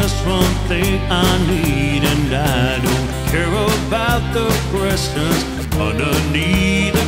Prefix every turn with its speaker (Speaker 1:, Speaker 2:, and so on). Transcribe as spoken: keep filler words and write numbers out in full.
Speaker 1: just one thing I need, and I don't care about the questions underneath.